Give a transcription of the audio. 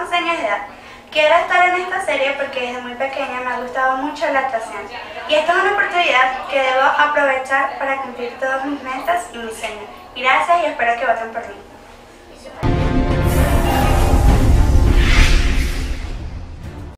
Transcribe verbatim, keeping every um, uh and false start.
once años de edad. Quiero estar en esta serie porque desde muy pequeña me ha gustado mucho la actuación. Y esta es una oportunidad que debo aprovechar para cumplir todas mis metas y mis sueños. Gracias y espero que voten por mí.